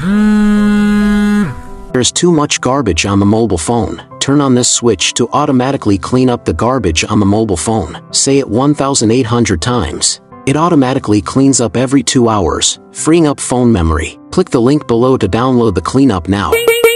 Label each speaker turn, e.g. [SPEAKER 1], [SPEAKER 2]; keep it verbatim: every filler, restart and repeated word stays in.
[SPEAKER 1] There's too much garbage on the mobile phone. Turn on this switch to automatically clean up the garbage on the mobile phone. Say it one thousand eight hundred times. It automatically cleans up every two hours, freeing up phone memory. Click the link below to download the cleanup now.